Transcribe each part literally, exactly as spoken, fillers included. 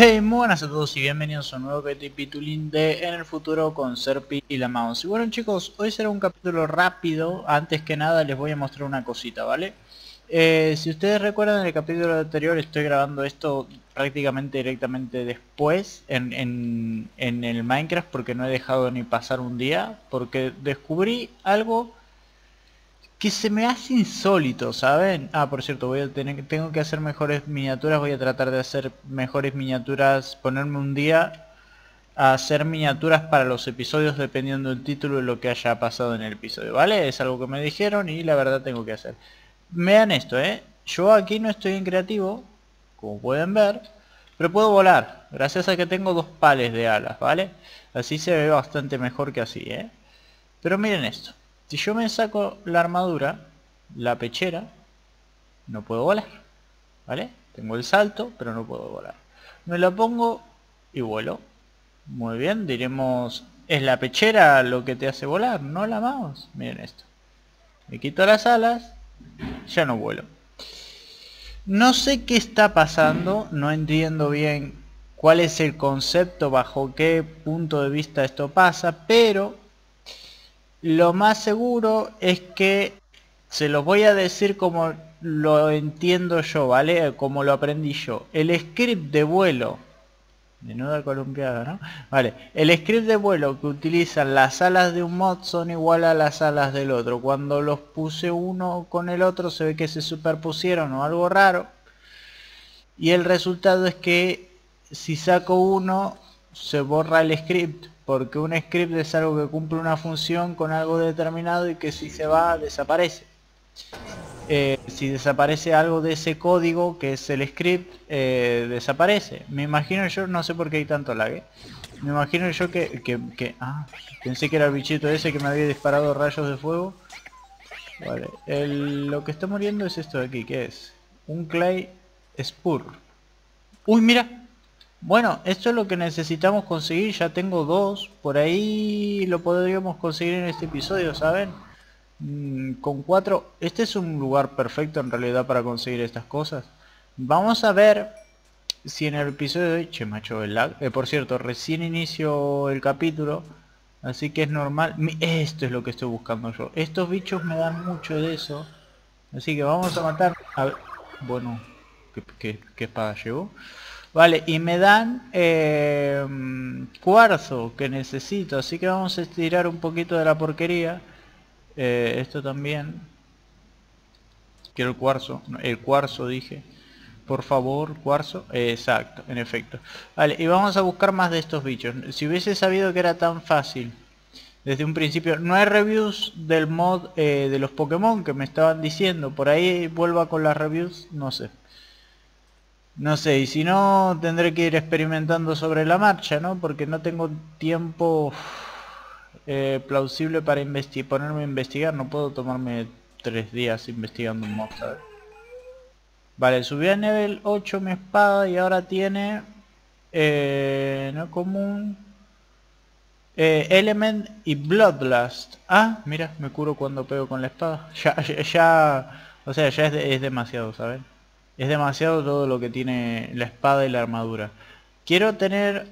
Hey, muy buenas a todos y bienvenidos a un nuevo capitulín de En el Futuro con Serpi y la Mouse. Y bueno chicos, hoy será un capítulo rápido. Antes que nada les voy a mostrar una cosita, ¿vale? Eh, si ustedes recuerdan, en el capítulo anterior estoy grabando esto prácticamente directamente después en, en, en el Minecraft, porque no he dejado ni pasar un día, porque descubrí algo que se me hace insólito, ¿saben? Ah, por cierto, voy a tener, tengo que hacer mejores miniaturas, voy a tratar de hacer mejores miniaturas, ponerme un día a hacer miniaturas para los episodios dependiendo del título y lo que haya pasado en el episodio, ¿vale? Es algo que me dijeron y la verdad tengo que hacer. Vean esto, ¿eh? Yo aquí no estoy en creativo, como pueden ver, pero puedo volar, gracias a que tengo dos pales de alas, ¿vale? Así se ve bastante mejor que así, ¿eh? Pero miren esto. Si yo me saco la armadura, la pechera, no puedo volar, ¿vale? Tengo el salto, pero no puedo volar. Me la pongo y vuelo. Muy bien, diremos, ¿es la pechera lo que te hace volar? No la mouse. Miren esto. Me quito las alas, ya no vuelo. No sé qué está pasando, no entiendo bien cuál es el concepto, bajo qué punto de vista esto pasa, pero lo más seguro es que se los voy a decir como lo entiendo yo, ¿vale? Como lo aprendí yo. El script de vuelo, menuda columpiada, ¿no? Vale, el script de vuelo que utilizan las alas de un mod son igual a las alas del otro. Cuando los puse uno con el otro se ve que se superpusieron o algo raro. Y el resultado es que si saco uno se borra el script, porque un script es algo que cumple una función con algo determinado y que si se va desaparece. Eh, si desaparece algo de ese código que es el script, eh, desaparece. Me imagino yo, no sé por qué hay tanto lag, ¿eh? Me imagino yo que, que, que... Ah, pensé que era el bichito ese que me había disparado rayos de fuego. Vale, el, lo que está muriendo es esto de aquí, ¿qué es? Un clay spur. Uy, mira. Bueno, esto es lo que necesitamos conseguir. Ya tengo dos. Por ahí lo podríamos conseguir en este episodio, ¿saben? Mm, con cuatro. Este es un lugar perfecto en realidad para conseguir estas cosas. Vamos a ver si en el episodio de hoy... Che, macho, el lag. Eh, por cierto, recién inicio el capítulo. Así que es normal. Mi- Esto es lo que estoy buscando yo. Estos bichos me dan mucho de eso. Así que vamos a matar. A ver. Bueno, ¿qué, qué, qué espada llevo? Vale, y me dan eh, cuarzo que necesito, así que vamos a estirar un poquito de la porquería. Eh, esto también. Quiero el cuarzo, no, el cuarzo dije. Por favor, cuarzo. Eh, exacto, en efecto. Vale, y vamos a buscar más de estos bichos. Si hubiese sabido que era tan fácil desde un principio. No hay reviews del mod eh, de los Pokémon que me estaban diciendo. Por ahí vuelva con las reviews, no sé. No sé, y si no tendré que ir experimentando sobre la marcha, ¿no? Porque no tengo tiempo eh, plausible para ponerme a investigar. No puedo tomarme tres días investigando un mod, ¿sabes? Vale, subí a nivel ocho mi espada y ahora tiene... Eh, no común... Eh, Element y Bloodlust. Ah, mira, me curo cuando pego con la espada. Ya, ya, ya o sea, ya es, de- es demasiado, ¿saben? Es demasiado todo lo que tiene la espada y la armadura. Quiero tener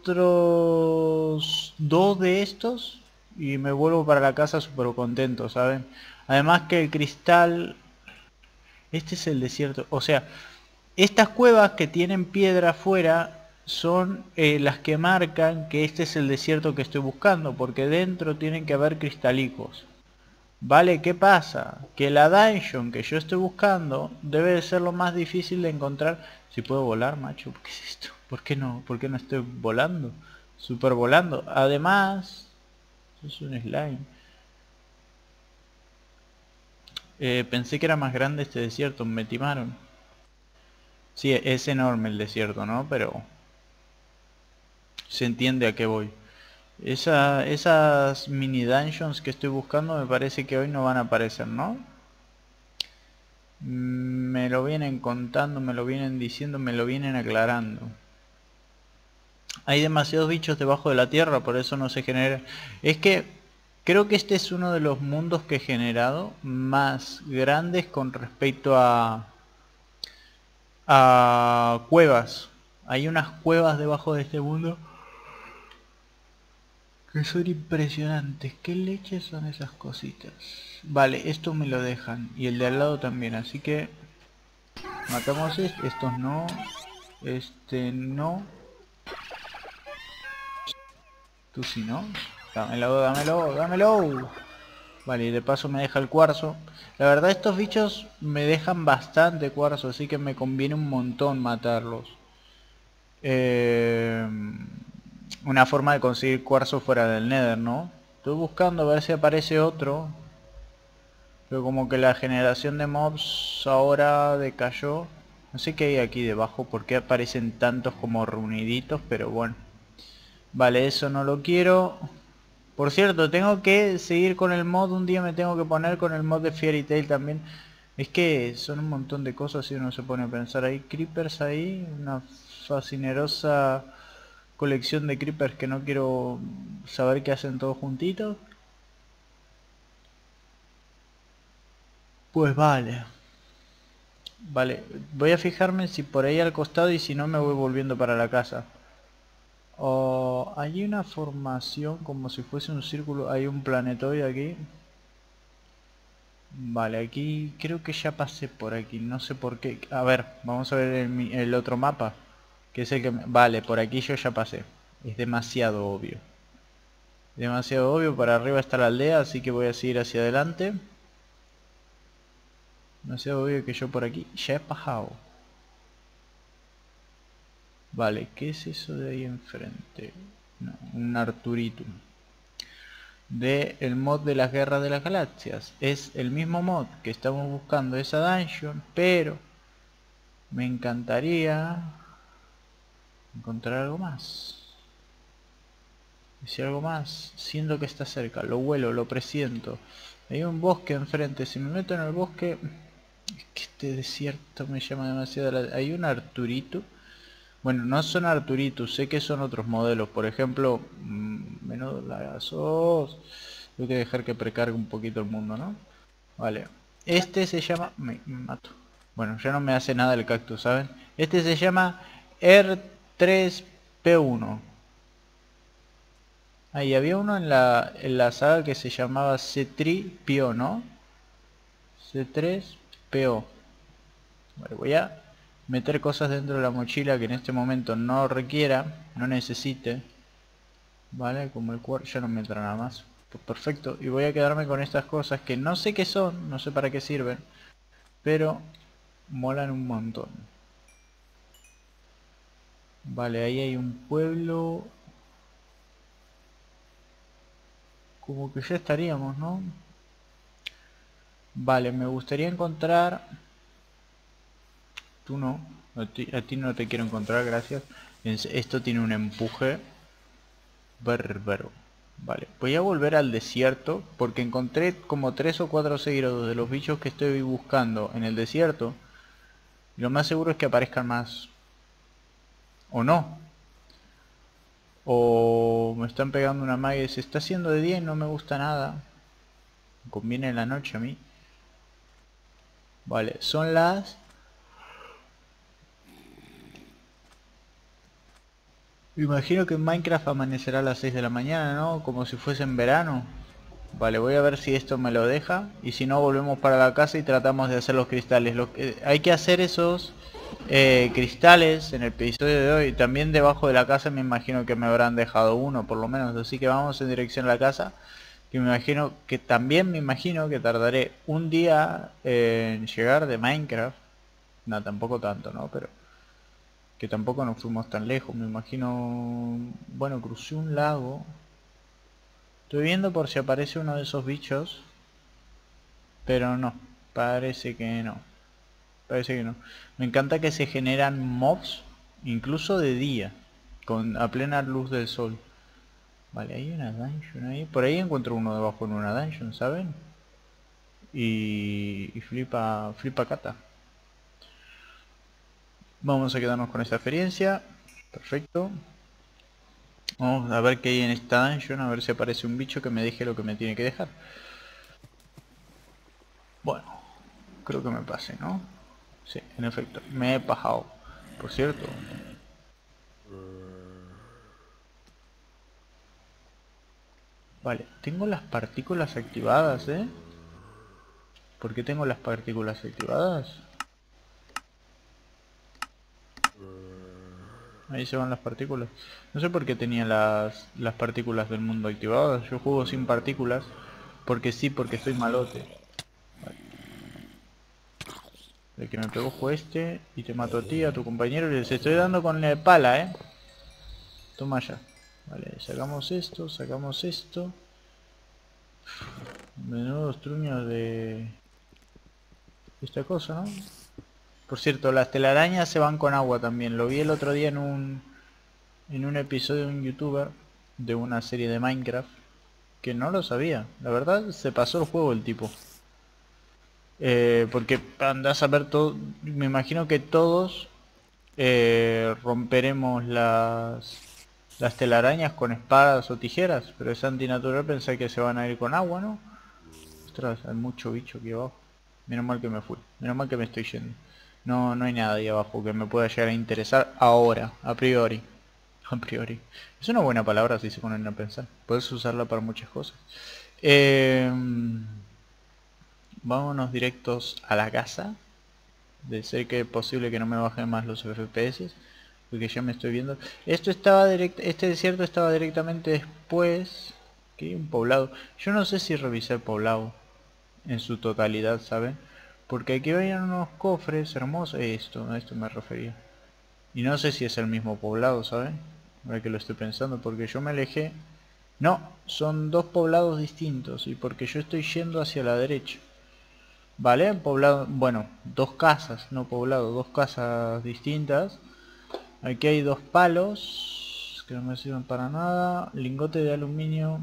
otros dos de estos y me vuelvo para la casa súper contento, ¿saben? Además que el cristal... Este es el desierto. O sea, estas cuevas que tienen piedra afuera son eh, las que marcan que este es el desierto que estoy buscando, porque dentro tienen que haber cristalicos. Vale, ¿qué pasa? Que la dungeon que yo estoy buscando debe de ser lo más difícil de encontrar. Si puedo volar, macho, ¿qué es esto? ¿Por qué no? ¿Por qué no estoy volando? Super volando. Además, es un slime. Eh, pensé que era más grande este desierto, me timaron. Sí, es enorme el desierto, ¿no? Pero se entiende a qué voy. Esa, esas mini dungeons que estoy buscando me parece que hoy no van a aparecer, ¿no? Mm, Me lo vienen contando, me lo vienen diciendo, me lo vienen aclarando. Hay demasiados bichos debajo de la tierra, por eso no se genera... Es que creo que este es uno de los mundos que he generado más grandes con respecto a... a cuevas. Hay unas cuevas debajo de este mundo que son impresionantes. ¿Qué leches son esas cositas? Vale, esto me lo dejan. Y el de al lado también. Así que matamos este. Estos no. Este no. Tú sí, ¿no? Dámelo, dámelo, dámelo. Vale, y de paso me deja el cuarzo. La verdad estos bichos me dejan bastante cuarzo, así que me conviene un montón matarlos. Eh, una forma de conseguir cuarzo fuera del Nether, ¿no? Estoy buscando a ver si aparece otro. Pero como que la generación de mobs ahora decayó. No sé qué hay aquí debajo, por qué aparecen tantos como reuniditos, pero bueno. Vale, eso no lo quiero. Por cierto, tengo que seguir con el mod, un día me tengo que poner con el mod de Fairy Tail también. Es que son un montón de cosas y uno se pone a pensar. Hay creepers ahí, una fascinerosa colección de creepers que no quiero saber qué hacen todos juntitos. Pues vale. Vale, voy a fijarme si por ahí al costado y si no me voy volviendo para la casa. Oh, hay una formación como si fuese un círculo, hay un planetoide aquí. Vale, aquí creo que ya pasé por aquí, no sé por qué. A ver, vamos a ver el, mi- el otro mapa, que es el que... me- Vale, por aquí yo ya pasé. Es demasiado obvio. Demasiado obvio, para arriba está la aldea, así que voy a seguir hacia adelante. Demasiado obvio que yo por aquí ya he pasado. Vale, ¿qué es eso de ahí enfrente? No, un Arturito. De el mod de las guerras de las galaxias. Es el mismo mod que estamos buscando esa dungeon, pero me encantaría encontrar algo más. Y si algo más, siento que está cerca, lo huelo, lo presiento. Hay un bosque enfrente, si me meto en el bosque... Es que este desierto me llama demasiado la... Hay un Arturito. Bueno, no son Arturitos, sé que son otros modelos. Por ejemplo, mmm, menudo lagazos. Tengo que dejar que precargue un poquito el mundo, ¿no? Vale. Este se llama... Me, me mato. Bueno, ya no me hace nada el cactus, ¿saben? Este se llama R tres P uno. Ahí había uno en la, en la saga que se llamaba C tres P O, ¿no? C tres P O. Vale, voy a meter cosas dentro de la mochila que en este momento no requiera, no necesite. Vale, como el cuarto ya no me entra nada más. Pues perfecto, y voy a quedarme con estas cosas que no sé qué son, no sé para qué sirven, pero molan un montón. Vale, ahí hay un pueblo. Como que ya estaríamos, ¿no? Vale, me gustaría encontrar... Tú no, a ti, a ti no te quiero encontrar, gracias. Esto tiene un empuje bárbaro. Vale, voy a volver al desierto porque encontré como tres o cuatro seguidos de los bichos que estoy buscando en el desierto. Y lo más seguro es que aparezcan más. O no. O me están pegando una magia y se está haciendo de día y no me gusta nada. Me conviene en la noche a mí. Vale, son las... Imagino que en Minecraft amanecerá a las seis de la mañana, ¿no? Como si fuese en verano. Vale, voy a ver si esto me lo deja. Y si no, volvemos para la casa y tratamos de hacer los cristales. Lo que, hay que hacer esos eh, cristales en el episodio de hoy. También debajo de la casa me imagino que me habrán dejado uno, por lo menos. Así que vamos en dirección a la casa. Que me imagino que también me imagino que tardaré un día en llegar de Minecraft. No, tampoco tanto, ¿no? Pero... que tampoco nos fuimos tan lejos, me imagino... Bueno, crucé un lago. Estoy viendo por si aparece uno de esos bichos. Pero no, parece que no. Parece que no. Me encanta que se generan mobs, incluso de día, con a plena luz del sol. Vale, hay una dungeon ahí. Por ahí encuentro uno debajo en una dungeon, ¿saben? Y, y flipa, flipa cata. Vamos a quedarnos con esta experiencia. Perfecto. Vamos a ver qué hay en esta dungeon, a ver si aparece un bicho que me deje lo que me tiene que dejar. Bueno, creo que me pase, ¿no? Sí, en efecto, me he bajado. Por cierto, Vale, tengo las partículas activadas, ¿eh? ¿Por qué tengo las partículas activadas? Ahí se van las partículas. No sé por qué tenía las, las partículas del mundo activadas. Yo juego sin partículas. Porque sí, porque soy malote. Vale. El que me pegó fue este. Y te mato a ti, a tu compañero. Y les estoy dando con la pala, eh. Toma ya. Vale, sacamos esto, sacamos esto. Menudos truños de... esta cosa, ¿no? Por cierto, las telarañas se van con agua también. Lo vi el otro día en un... en un episodio de un youtuber. De una serie de Minecraft. Que no lo sabía. La verdad, se pasó el juego el tipo. Eh, porque andás a ver todo... me imagino que todos... Eh, romperemos las... las telarañas con espadas o tijeras. Pero es antinatural pensar que se van a ir con agua, ¿no? Ostras, hay mucho bicho aquí abajo. Menos mal que me fui. Menos mal que me estoy yendo. No, no hay nada ahí abajo que me pueda llegar a interesar ahora, a priori. A priori. Es una buena palabra si se ponen a pensar. Puedes usarla para muchas cosas. Eh, vámonos directos a la casa. De ser que es posible que no me bajen más los F P S. Porque ya me estoy viendo. Esto estaba direct, este desierto estaba directamente después. Que un poblado. Yo no sé si revisé el poblado en su totalidad, ¿saben? Porque aquí vayan unos cofres hermosos. Esto, a esto me refería. Y no sé si es el mismo poblado, ¿saben? Ahora que lo estoy pensando, porque yo me alejé. No, son dos poblados distintos. Y porque yo estoy yendo hacia la derecha. ¿Vale? Poblado, bueno, dos casas, no poblado, dos casas distintas. Aquí hay dos palos que no me sirven para nada. Lingote de aluminio.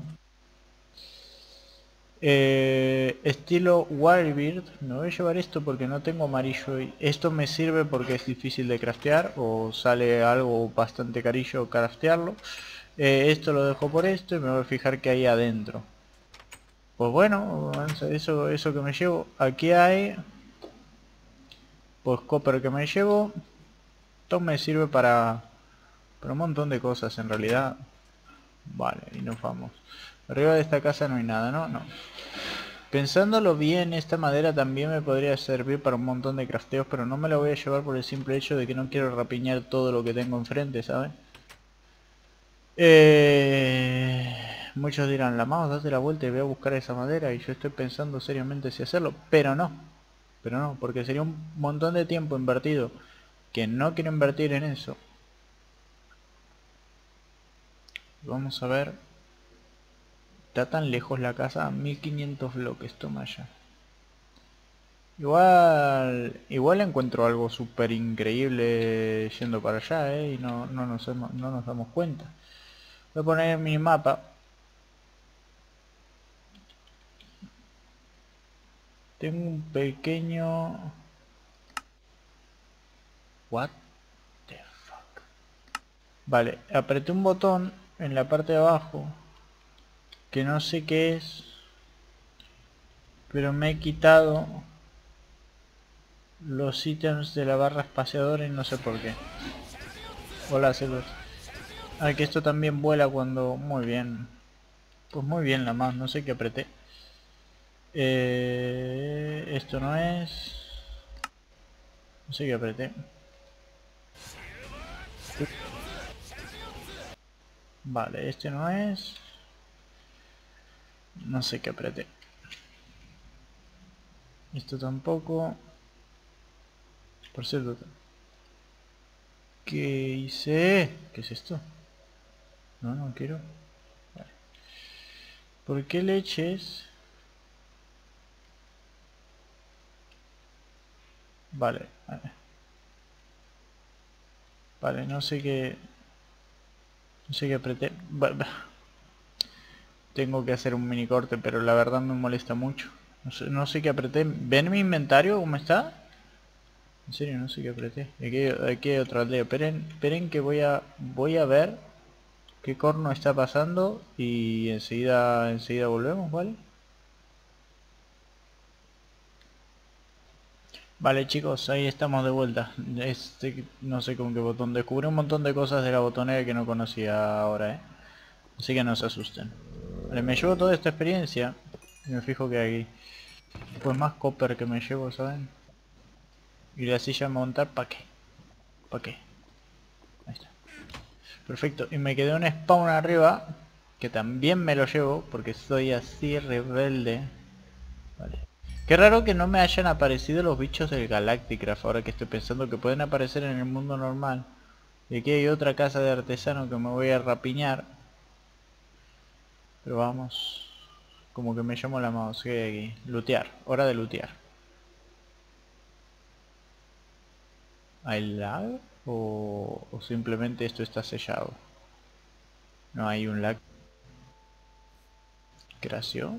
Eh, estilo Wirebeard. Me voy a llevar esto porque no tengo amarillo. Y esto me sirve porque es difícil de craftear. O sale algo bastante carillo craftearlo. Eh, esto lo dejo por esto y me voy a fijar que hay adentro. Pues bueno, eso, eso que me llevo. Aquí hay... pues copper que me llevo. Esto me sirve para... para un montón de cosas en realidad. Vale, y nos vamos. Arriba de esta casa no hay nada, ¿no? No. Pensándolo bien, esta madera también me podría servir para un montón de crafteos, pero no me la voy a llevar por el simple hecho de que no quiero rapiñar todo lo que tengo enfrente, ¿sabes? Eh... Muchos dirán, la mouse, date la vuelta y voy a buscar esa madera, y yo estoy pensando seriamente si hacerlo, pero no. Pero no, porque sería un montón de tiempo invertido, que no quiero invertir en eso. Vamos a ver. Está tan lejos la casa, mil quinientos bloques, toma ya. Igual, igual encuentro algo súper increíble yendo para allá, ¿eh? Y no, no, nos hemos- no nos damos cuenta. Voy a poner mi mapa. Tengo un pequeño... What the fuck. Vale, apreté un botón en la parte de abajo que no sé qué es, pero me he quitado los ítems de la barra espaciadora y no sé por qué. Hola, celos. Ah, que esto también vuela cuando... muy bien. Pues muy bien la más, no sé qué apreté. Eh, esto no es... no sé qué apreté. Vale, este no es... no sé qué apreté. Esto tampoco. Por cierto, ¿qué hice? ¿Qué es esto? No, no quiero. Vale. ¿Por qué leches? Vale. Vale, no sé qué... no sé qué apreté. Vale. Tengo que hacer un mini corte, pero la verdad me molesta mucho. No sé, no sé qué apreté. ¿Ven mi inventario cómo está? En serio, no sé qué apreté. Aquí, aquí hay otra aldea. Esperen, esperen que voy a voy a ver qué corno está pasando y enseguida enseguida volvemos, ¿vale? Vale chicos, ahí estamos de vuelta. Este, no sé con qué botón. Descubrí un montón de cosas de la botonera que no conocía ahora, ¿eh? Así que no se asusten. Vale, me llevo toda esta experiencia. Y me fijo que hay pues más copper que me llevo, ¿saben? Y la silla de montar, ¿para qué? ¿Para qué? Ahí está. Perfecto, y me quedó un spawn arriba, que también me lo llevo, porque soy así rebelde. Vale. Qué raro que no me hayan aparecido los bichos del Galacticraft, ahora que estoy pensando que pueden aparecer en el mundo normal. Y aquí hay otra casa de artesano que me voy a rapiñar. Pero vamos, como que me llamo la mouse, ¿qué hay aquí? Lootear, hora de lootear. ¿Hay lag? O, o simplemente esto está sellado. No hay un lag. ¿Creación?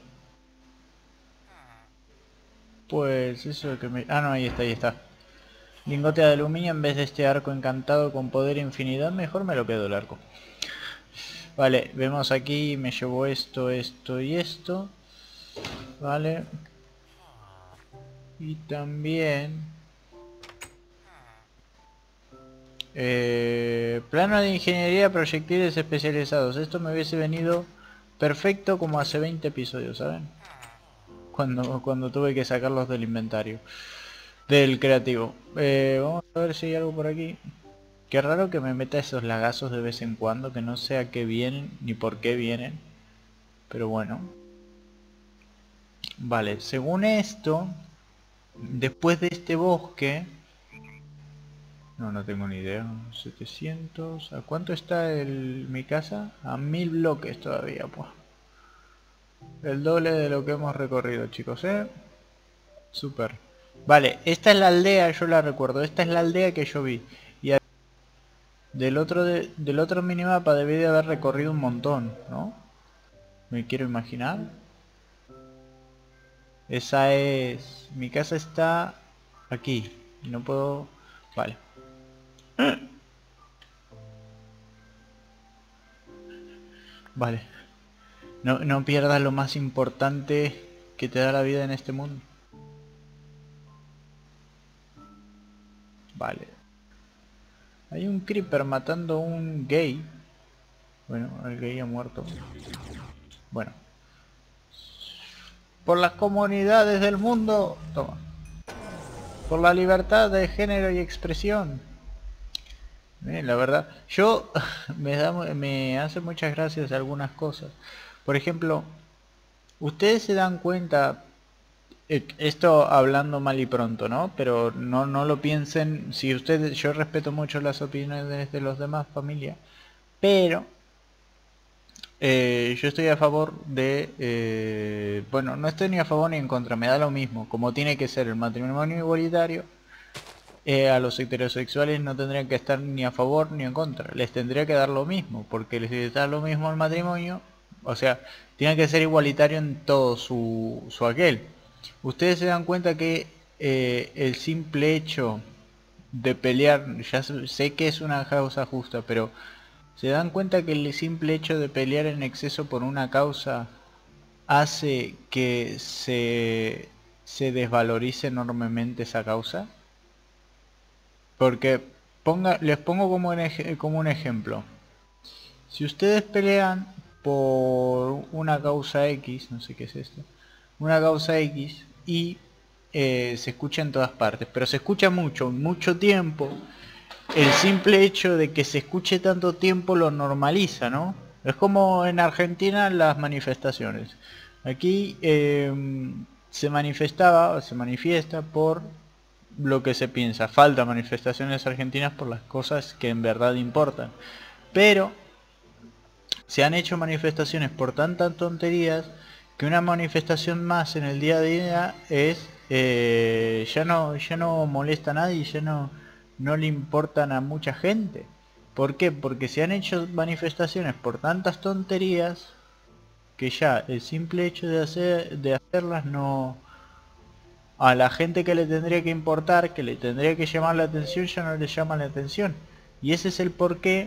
Pues eso que me... Ah, no, ahí está, ahí está. Lingote de aluminio en vez de este arco encantado con poder e infinidad, mejor me lo quedo el arco. Vale, vemos aquí, me llevo esto, esto y esto. Vale. Y también... Eh, plano de ingeniería proyectiles especializados. Esto me hubiese venido perfecto como hace veinte episodios, ¿saben? Cuando, cuando tuve que sacarlos del inventario. Del creativo. Eh, vamos a ver si hay algo por aquí. Qué raro que me meta esos lagazos de vez en cuando, que no sé a qué vienen ni por qué vienen. Pero bueno. Vale, según esto, después de este bosque... No, no tengo ni idea. setecientos... ¿A cuánto está el, mi casa? A mil bloques todavía, pues. El doble de lo que hemos recorrido, chicos, ¿eh? Súper. Vale, esta es la aldea, yo la recuerdo. Esta es la aldea que yo vi. Y a... del otro de, del otro minimapa debí de haber recorrido un montón, ¿no? Me quiero imaginar. Esa es... Mi casa está aquí. No puedo... Vale. Vale. No, no pierdas lo más importante que te da la vida en este mundo. Vale. Hay un creeper matando a un gay. Bueno, el gay ha muerto. Bueno. Por las comunidades del mundo. Toma. Por la libertad de género y expresión. Bien, la verdad, yo me, da, me hace muchas gracias algunas cosas. Por ejemplo, ustedes se dan cuenta, eh, esto hablando mal y pronto, ¿no? Pero no, no lo piensen, si ustedes, yo respeto mucho las opiniones de los demás, familia, pero eh, yo estoy a favor de, eh, bueno, no estoy ni a favor ni en contra, me da lo mismo, como tiene que ser el matrimonio igualitario. Eh, a los heterosexuales no tendrían que estar ni a favor ni en contra, les tendría que dar lo mismo, porque les da lo mismo al matrimonio, o sea, tiene que ser igualitario en todo su, su aquel. Ustedes se dan cuenta que eh, el simple hecho de pelear, ya sé que es una causa justa, pero se dan cuenta que el simple hecho de pelear en exceso por una causa hace que se, se desvalorice enormemente esa causa. Porque ponga, les pongo como un, como un ejemplo. Si ustedes pelean por una causa X, no sé qué es esto, una causa X y eh, se escucha en todas partes, pero se escucha mucho, mucho tiempo, el simple hecho de que se escuche tanto tiempo lo normaliza, ¿no? Es como en Argentina las manifestaciones. Aquí eh, se manifestaba, se manifiesta por lo que se piensa. Falta manifestaciones argentinas por las cosas que en verdad importan. Pero se han hecho manifestaciones por tantas tonterías que una manifestación más en el día a día es eh, ya no ya no molesta a nadie, ya no no le importan a mucha gente. ¿Por qué? Porque se han hecho manifestaciones por tantas tonterías que ya el simple hecho de hacer de hacerlas no, a la gente que le tendría que importar, que le tendría que llamar la atención, ya no le llama la atención. Y ese es el porqué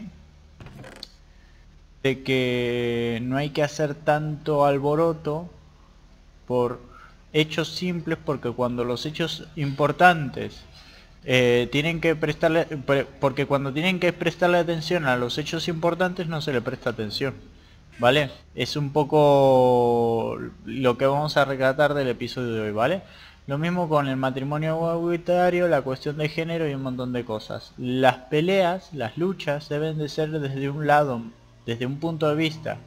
de que no hay que hacer tanto alboroto por hechos simples, porque cuando los hechos importantes eh, tienen que prestarle, porque cuando tienen que prestarle atención a los hechos importantes no se le presta atención. ¿vale? Es un poco lo que vamos a rescatar del episodio de hoy, ¿vale? Lo mismo con el matrimonio igualitario, la cuestión de género y un montón de cosas. Las peleas, las luchas deben de ser desde un lado, desde un punto de vista,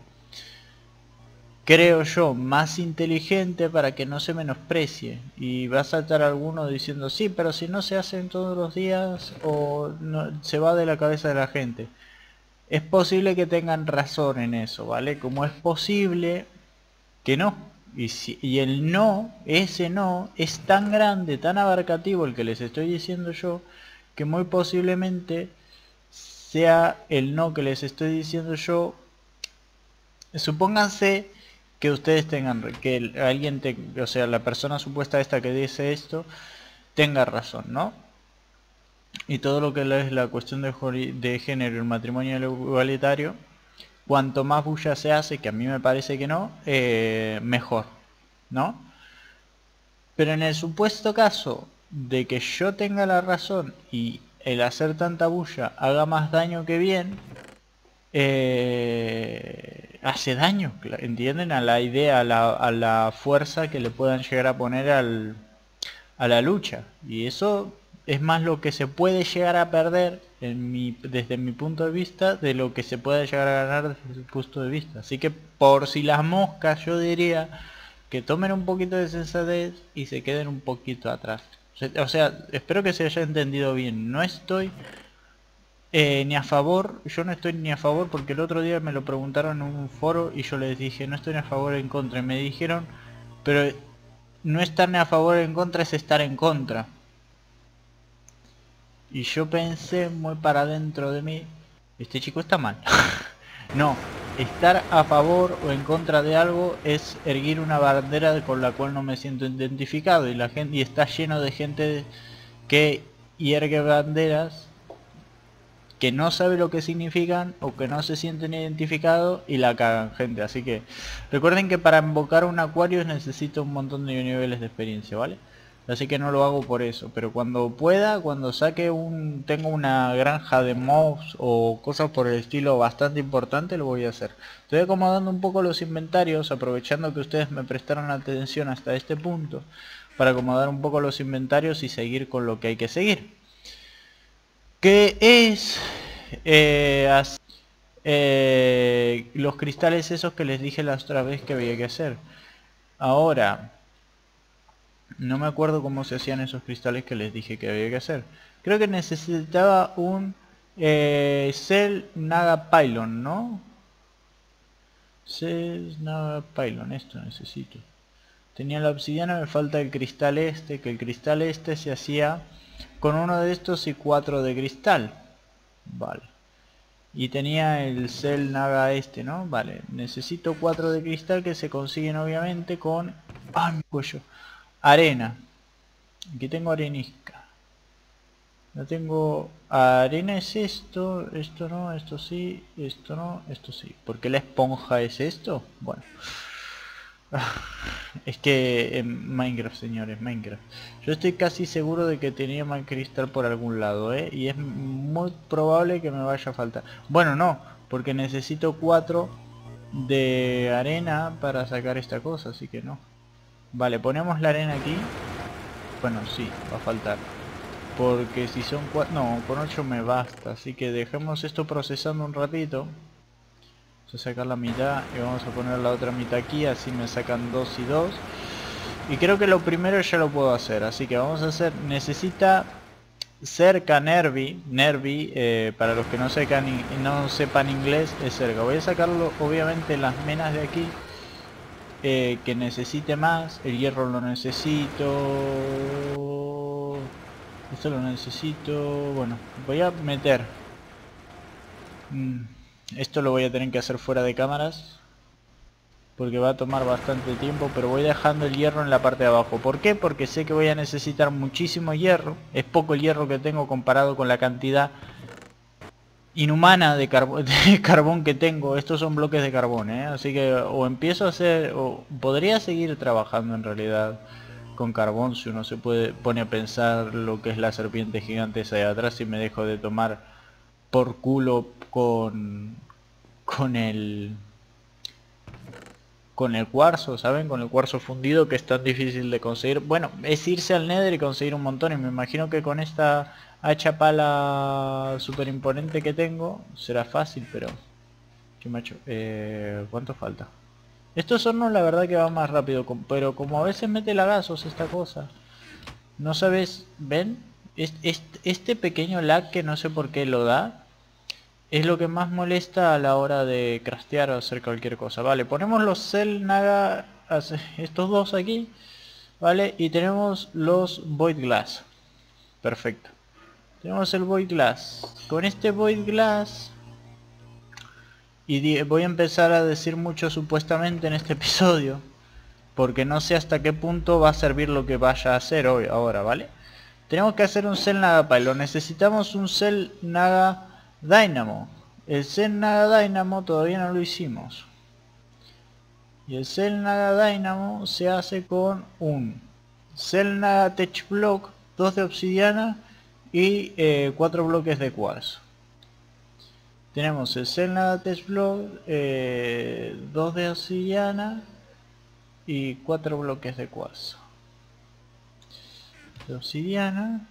creo yo, más inteligente para que no se menosprecie. Y va a saltar alguno diciendo, sí, pero si no se hacen todos los días o no, se va de la cabeza de la gente. Es posible que tengan razón en eso, ¿vale? Como es posible que no. Y, si, y el no, ese no, es tan grande, tan abarcativo el que les estoy diciendo yo, que muy posiblemente sea el no que les estoy diciendo yo. Supónganse que ustedes tengan, que el- alguien, te, o sea, la persona supuesta esta que dice esto, tenga razón, ¿no? Y todo lo que es la cuestión de, de género y el matrimonio igualitario, cuanto más bulla se hace, que a mí me parece que no, eh, mejor, ¿no? Pero en el supuesto caso de que yo tenga la razón y el hacer tanta bulla haga más daño que bien, eh, hace daño, ¿entienden? A la idea, a la, a la fuerza que le puedan llegar a poner al, a la lucha. Y eso es más lo que se puede llegar a perder en mi, desde mi punto de vista de lo que se puede llegar a ganar desde su punto de vista. Así que por si las moscas yo diría que tomen un poquito de sensatez y se queden un poquito atrás. O sea, espero que se haya entendido bien. No estoy eh, ni a favor, yo no estoy ni a favor porque el otro día me lo preguntaron en un foro y yo les dije no estoy ni a favor ni en contra. Y me dijeron, pero no estar ni a favor ni en contra es estar en contra. Y yo pensé muy para adentro de mí, este chico está mal. No, estar a favor o en contra de algo es erguir una bandera con la cual no me siento identificado y la gente y está lleno de gente que hiergue banderas que no sabe lo que significan o que no se sienten identificados y la cagan, gente. Así que recuerden que para invocar un acuario necesito un montón de niveles de experiencia, ¿vale? Así que no lo hago por eso, pero cuando pueda, cuando saque un, tengo una granja de mobs o cosas por el estilo bastante importante, lo voy a hacer. Estoy acomodando un poco los inventarios, aprovechando que ustedes me prestaron atención hasta este punto, para acomodar un poco los inventarios y seguir con lo que hay que seguir. Que es eh, eh, los cristales esos que les dije la otra vez que había que hacer. Ahora, no me acuerdo cómo se hacían esos cristales que les dije que había que hacer. Creo que necesitaba un eh, Cell Naga Pylon, ¿no? Cell Naga Pylon, esto necesito. Tenía la obsidiana, me falta el cristal este, que el cristal este se hacía con uno de estos y cuatro de cristal. Vale. Y tenía el Cell Naga este, ¿no? Vale, necesito cuatro de cristal que se consiguen obviamente con... ¡Ah, mi cuello! Arena. Aquí tengo arenisca. No tengo... Arena es esto, esto no, esto sí, esto no, esto sí. ¿Por qué la esponja es esto? Bueno. Es que en Minecraft, señores, Minecraft. Yo estoy casi seguro de que tenía más cristal por algún lado, ¿eh? Y es muy probable que me vaya a faltar. Bueno, no, porque necesito cuatro de arena para sacar esta cosa, así que no. Vale, ponemos la arena aquí. Bueno, sí, va a faltar. Porque si son cuatro... No, con ocho me basta, así que dejemos esto procesando un ratito. Vamos a sacar la mitad y vamos a poner la otra mitad aquí, así me sacan dos y dos. Y creo que lo primero ya lo puedo hacer, así que vamos a hacer, necesita cerca Nervi, Nervi, eh, para los que no sepan, no sepan inglés, es cerca. Voy a sacarlo obviamente las menas de aquí, eh, que necesite más, el hierro lo necesito, esto lo necesito, bueno, voy a meter, mm, esto lo voy a tener que hacer fuera de cámaras, porque va a tomar bastante tiempo, pero voy dejando el hierro en la parte de abajo. ¿Por qué? Porque sé que voy a necesitar muchísimo hierro. Es poco el hierro que tengo comparado con la cantidad inhumana de, carbo de carbón que tengo. Estos son bloques de carbón, ¿eh? Así que o empiezo a hacer, o podría seguir trabajando en realidad con carbón si uno se puede pone a pensar lo que es la serpiente gigante esa de atrás y me dejo de tomar por culo con, con el... con el cuarzo, ¿saben? Con el cuarzo fundido, que es tan difícil de conseguir. Bueno, es irse al Nether y conseguir un montón, y me imagino que con esta hacha pala super imponente que tengo será fácil, pero... ¿Qué macho? Eh, ¿Cuánto falta? Estos hornos la verdad que va más rápido, pero como a veces mete lagazos esta cosa, no sabes, ¿ven? Este, este pequeño lag que no sé por qué lo da, es lo que más molesta a la hora de craftear o hacer cualquier cosa. Vale, ponemos los Cell Naga, estos dos aquí, vale, y tenemos los Void Glass. Perfecto. Tenemos el Void Glass. Con este Void Glass... Y voy a empezar a decir mucho supuestamente en este episodio, porque no sé hasta qué punto va a servir lo que vaya a hacer hoy, ahora, ¿vale? Tenemos que hacer un Cell Naga Pylon. Necesitamos un Cell Naga Dynamo. El Cell Naga Dynamo todavía no lo hicimos. Y el Cell Naga Dynamo se hace con un Cell Naga Tech Block, dos de obsidiana y eh, cuatro bloques de cuarzo. Tenemos el Cell Naga Tech Block, eh, dos de obsidiana y cuatro bloques de cuarzo. De obsidiana.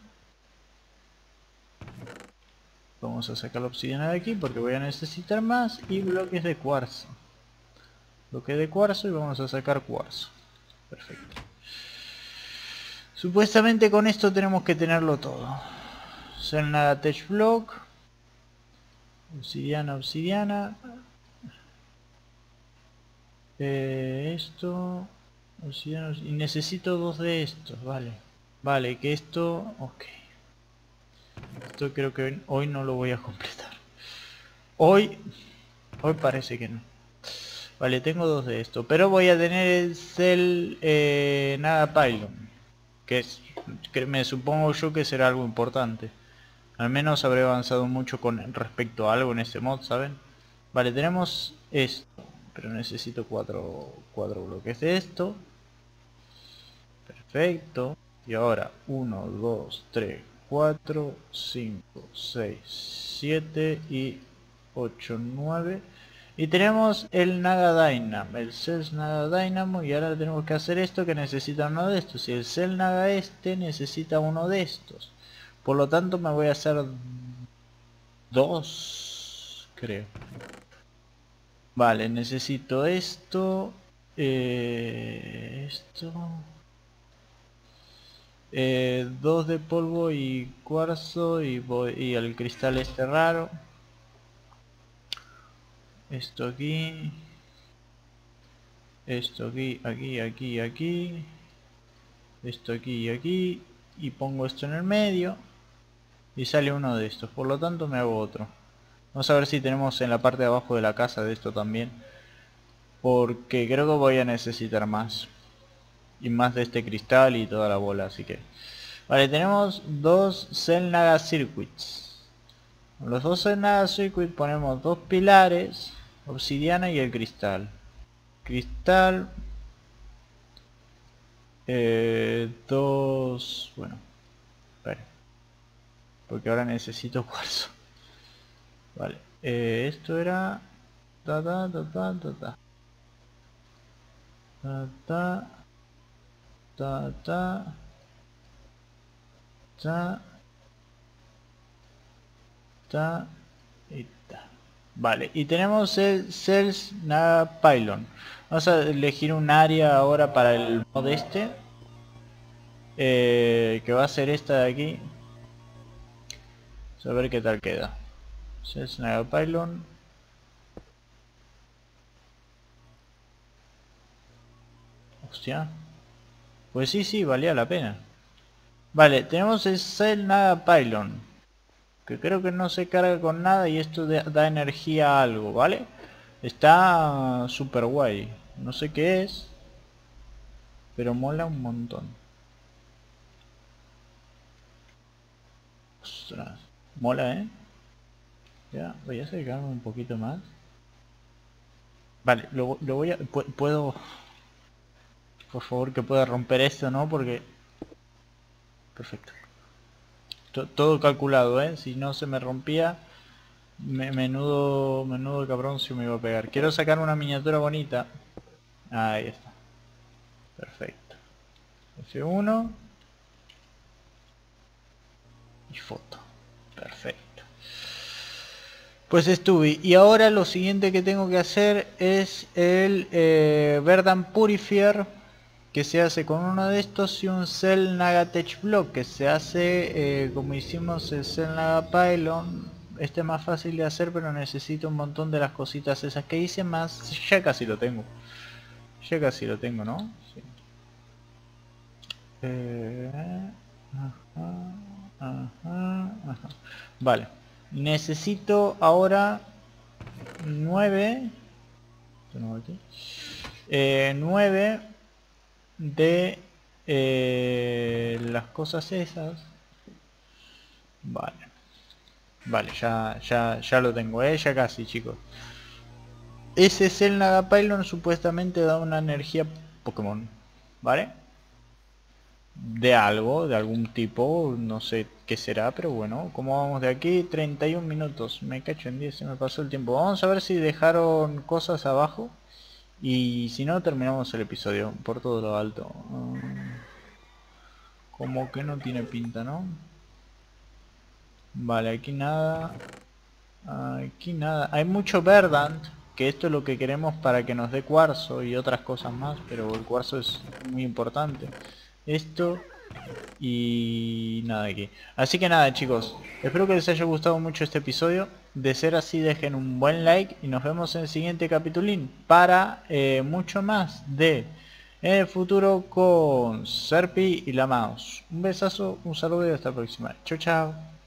Vamos a sacar la obsidiana de aquí porque voy a necesitar más. Y bloques de cuarzo. Bloque de cuarzo y vamos a sacar cuarzo. Perfecto. Supuestamente con esto tenemos que tenerlo todo. Cell Naga Tech Block. Obsidiana, obsidiana. Eh, esto. Obsidiana, y necesito dos de estos, vale. Vale, que esto... Ok. Esto creo que hoy no lo voy a completar. Hoy... Hoy parece que no. Vale, tengo dos de esto. Pero voy a tener el Cell eh, Naga Pylon. Que es... Que me supongo yo que será algo importante. Al menos habré avanzado mucho con respecto a algo en este mod, ¿saben? Vale, tenemos esto. Pero necesito cuatro, cuatro bloques de esto. Perfecto. Y ahora uno, dos, tres, cuatro, cinco, seis, siete y ocho, nueve. Y tenemos el Naga Dynamo, el Cell Naga Dynamo. Y ahora tenemos que hacer esto, que necesita uno de estos. Y el Cell Naga este necesita uno de estos. Por lo tanto me voy a hacer dos, creo. Vale, necesito esto. Eh, esto. Eh, dos de polvo y cuarzo y, voy, y el cristal este raro. Esto aquí. Esto aquí, aquí, aquí, aquí. Esto aquí y aquí. Y pongo esto en el medio. Y sale uno de estos. Por lo tanto me hago otro. Vamos a ver si tenemos en la parte de abajo de la casa de esto también. Porque creo que voy a necesitar más. Y más de este cristal y toda la bola, así que... Vale, tenemos dos Cell Naga Circuits. Con los dos Cell Naga Circuits ponemos dos pilares, obsidiana y el cristal. Cristal... Eh, dos... Bueno... Espera. Porque ahora necesito cuarzo. Vale, eh, esto era... Ta ta ta ta ta ta. Ta ta... Ta ta... Ta, ta, y ta. Vale, y tenemos el Cell Naga Pylon. Vamos a elegir un área ahora para el mod este. Eh, que va a ser esta de aquí. Vamos a ver qué tal queda. Cell Naga Pylon. Hostia. Pues sí, sí, valía la pena. Vale, tenemos el Cell Naga Pylon, que creo que no se carga con nada y esto da energía a algo, ¿vale? Está super guay. No sé qué es, pero mola un montón. Ostras, mola, ¿eh? Ya, voy a acercarme un poquito más. Vale, lo, lo voy a... Puedo... Por favor que pueda romper esto, ¿no? Porque... Perfecto. Todo calculado, ¿eh? Si no se me rompía, me, menudo menudo cabrón si me iba a pegar. Quiero sacar una miniatura bonita. Ahí está. Perfecto. F uno. Y foto. Perfecto. Pues estuve. Y ahora lo siguiente que tengo que hacer es el eh, Verdant Purifier, que se hace con uno de estos, y un Cell Naga Tech Block, que se hace eh, como hicimos el Cell Naga Pylon. Este es más fácil de hacer, pero necesito un montón de las cositas esas que hice más. Ya casi lo tengo. Ya casi lo tengo, ¿no? Sí. Eh, ajá, ajá, ajá. Vale. Necesito ahora nueve eh, nueve de eh, las cosas esas. Vale. Vale, ya, ya, ya lo tengo, eh, ya casi, chicos. Ese Cell Naga Pylon supuestamente da una energía Pokémon, ¿vale? De algo, de algún tipo, no sé qué será, pero bueno, como vamos de aquí, treinta y un minutos, me cacho en diez, se me pasó el tiempo. Vamos a ver si dejaron cosas abajo, y si no, terminamos el episodio por todo lo alto. Um, como que no tiene pinta, ¿no? Vale, aquí nada, aquí nada, hay mucho Verdant, que esto es lo que queremos para que nos dé cuarzo y otras cosas más, pero el cuarzo es muy importante. Esto y nada aquí. Así que nada, chicos, espero que les haya gustado mucho este episodio. De ser así, dejen un buen like y nos vemos en el siguiente capitulín para eh, mucho más de En el Futuro con Serpi y la Mouse. Un besazo, un saludo y hasta la próxima. Chao, chao.